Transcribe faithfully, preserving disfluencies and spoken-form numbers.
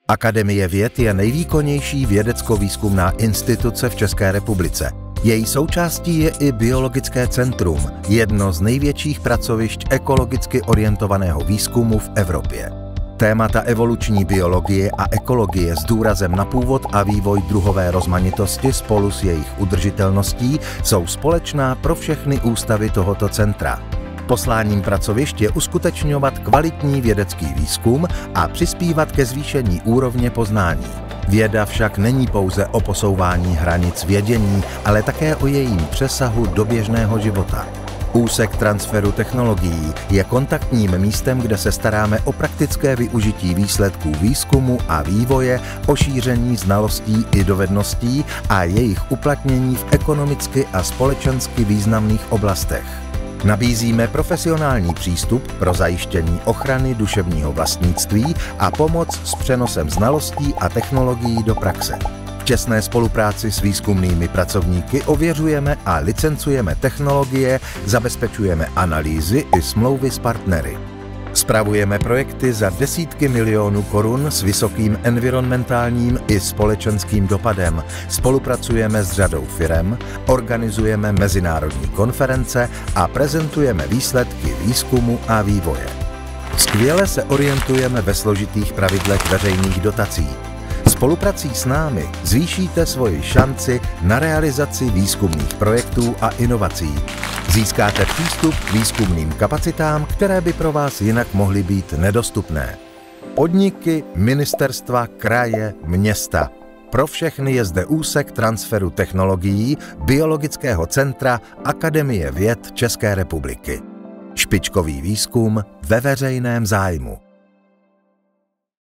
Akademie věd je nejvýkonnější vědecko-výzkumná instituce v České republice. Její součástí je i Biologické centrum, jedno z největších pracovišť ekologicky orientovaného výzkumu v Evropě. Témata evoluční biologie a ekologie s důrazem na původ a vývoj druhové rozmanitosti spolu s jejich udržitelností jsou společná pro všechny ústavy tohoto centra. Posláním pracovišť je uskutečňovat kvalitní vědecký výzkum a přispívat ke zvýšení úrovně poznání. Věda však není pouze o posouvání hranic vědění, ale také o jejím přesahu do běžného života. Úsek transferu technologií je kontaktním místem, kde se staráme o praktické využití výsledků výzkumu a vývoje, o šíření znalostí i dovedností a jejich uplatnění v ekonomicky a společensky významných oblastech. Nabízíme profesionální přístup pro zajištění ochrany duševního vlastnictví a pomoc s přenosem znalostí a technologií do praxe. V těsné spolupráci s výzkumnými pracovníky ověřujeme a licencujeme technologie, zabezpečujeme analýzy i smlouvy s partnery. Spravujeme projekty za desítky milionů korun s vysokým environmentálním i společenským dopadem, spolupracujeme s řadou firem, organizujeme mezinárodní konference a prezentujeme výsledky výzkumu a vývoje. Skvěle se orientujeme ve složitých pravidlech veřejných dotací. Spoluprací s námi zvýšíte svoji šanci na realizaci výzkumných projektů a inovací. Získáte přístup k výzkumným kapacitám, které by pro vás jinak mohly být nedostupné. Podniky, ministerstva, kraje, města. Pro všechny je zde úsek transferu technologií Biologického centra Akademie věd České republiky. Špičkový výzkum ve veřejném zájmu.